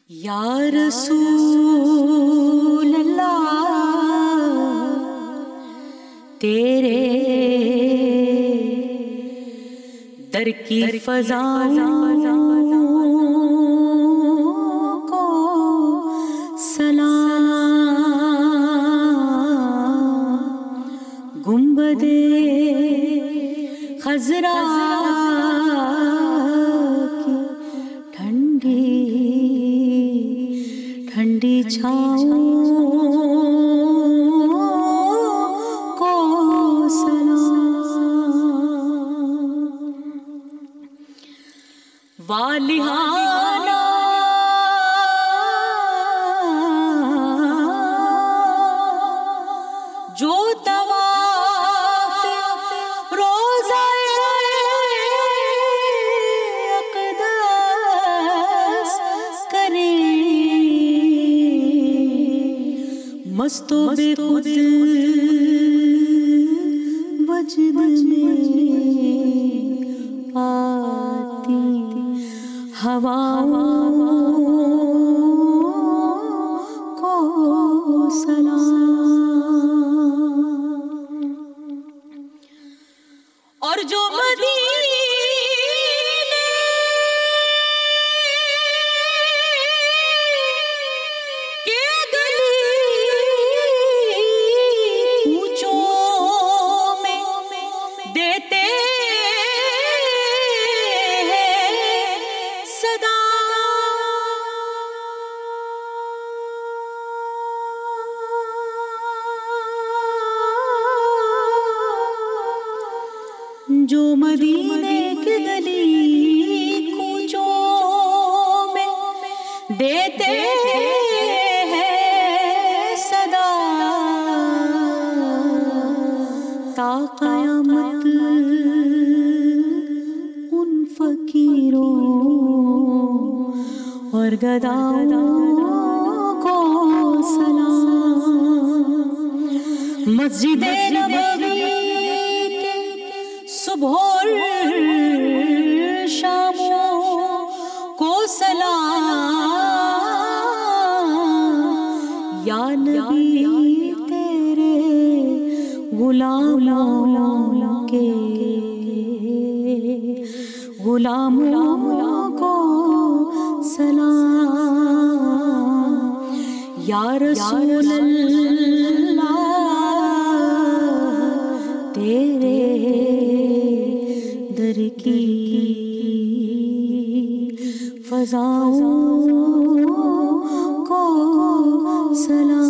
या रसूल अल्लाह तेरे दर की फ़ज़ाओं को सलाम। गुंबदे खज़रा की ठंडी ठंडी छाँव को सलाम। वालिहाना जो तवाफ़ रोज़ाए अक़दस करे, मस्तो बेखुद वजद में आती हवाओं को सलाम। और जो मदीने के गली कूचों में देते सदा, जो मदीने के गली कूचों में देते हैं सदा, ता क़यामत उन फ़कीरों और गदाओं को सलाम। मस्जिदे नबवी के सुबह और शामों को सलाम। या नबी तेरे गुलामों के गुलामों को सलाम। या रसूल अल्लाह तेरे दर की फ़ज़ाओं को सलाम।